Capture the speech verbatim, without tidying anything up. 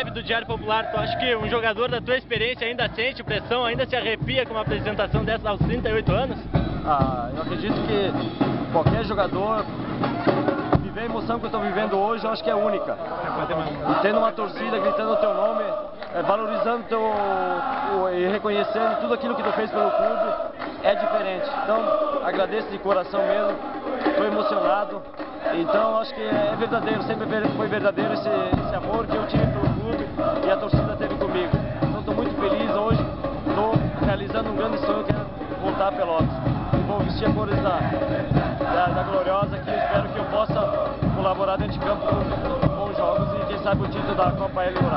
web do Diário Popular, tu acha que um jogador da tua experiência ainda sente pressão, ainda se arrepia com uma apresentação dessa aos trinta e oito anos? Ah, eu acredito que qualquer jogador viver a emoção que eu estou vivendo hoje, eu acho que é única. E tendo uma torcida gritando o teu nome, é, valorizando teu, o, e reconhecendo tudo aquilo que tu fez pelo clube, é diferente. Então, agradeço de coração mesmo, estou emocionado. Então, acho que é verdadeiro, sempre foi verdadeiro esse, esse amor que eu tive pelo clube e a torcida teve comigo. Então, estou muito feliz hoje, estou realizando um grande sonho que é voltar a Pelotas. E vou vestir a cores da, da, da Gloriosa, que eu espero que eu possa colaborar dentro de campo com bons jogos e quem sabe o título da Copa L.